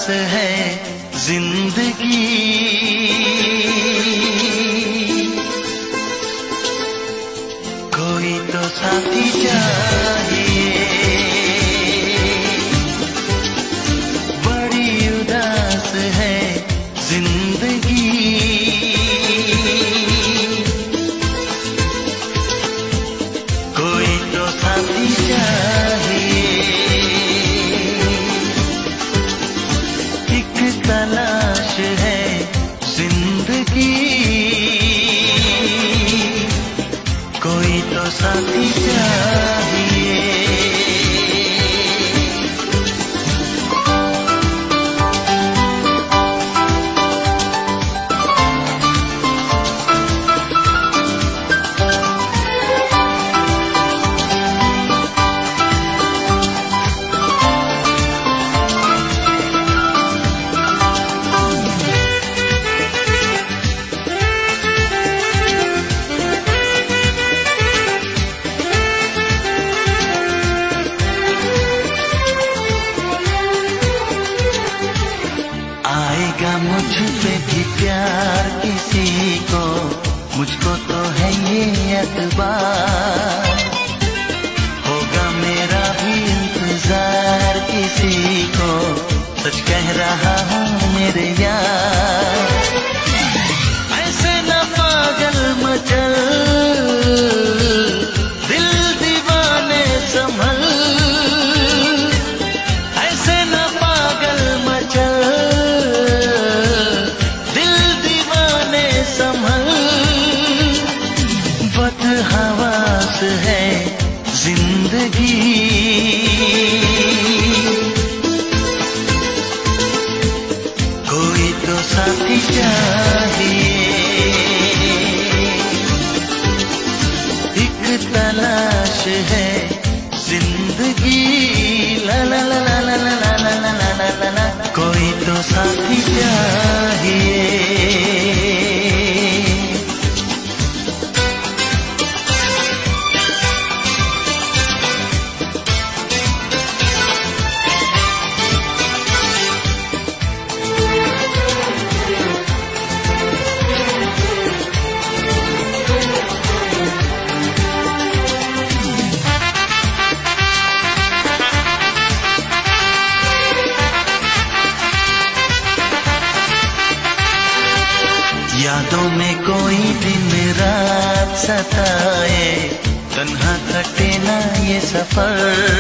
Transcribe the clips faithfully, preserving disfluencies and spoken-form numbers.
उदास है जिंदगी, कोई तो साथी चाहिए। बड़ी उदास है जिंदगी, कोई तो साथी चाहिए। एक तलाश है जिंदगी, कोई तो साथी चाहिए। आएगा मुझ पे भी प्यार किसी को, मुझको तो है ये एतबार। होगा मेरा भी इंतजार किसी को, सच कह रहा हूँ मेरे यार। ऐसे न पागल मचल, दिल दीवाने संभल। ऐसे न पागल मचल, बदहवास है जिंदगी, कोई तो साथी चाहिए। एक तलाश है जिंदगी, ला ला ला ला ला ला ला ला ला ला ला ला, कोई तो साथी चाहिए। यादों में कोई दिन रात सताए, तन्हा कटे ना ये सफर।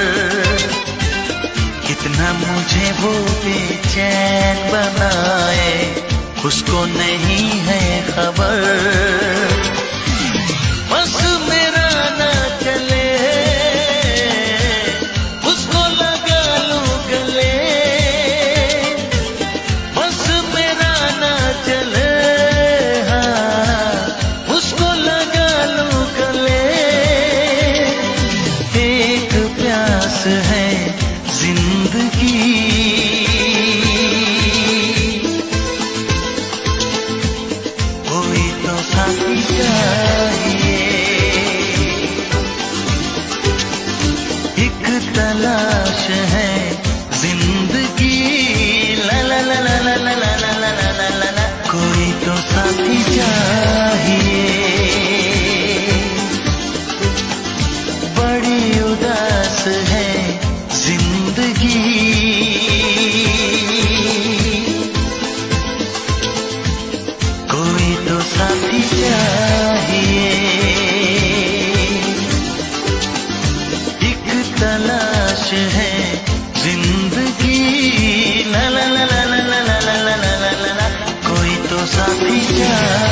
कितना मुझे वो बेचैन बनाए, उसको नहीं है खबर। बस मेरा ना चले, उसको लगा लूं गले। बस मेरा ना चले, है जिंदगी, कोई तो साथी चाहिए। एक तलाश है जिंदगी, ला ला ला ला ला ला ला ला ला ला ला ला, कोई तो साथी चाहिए। बड़ी उदास है जिंदगी, कोई तो साथी चाहिए। एक तलाश है जिंदगी, ला ला ला ला ला ला ला ला ला ला ला, कोई तो साथी चाहिए।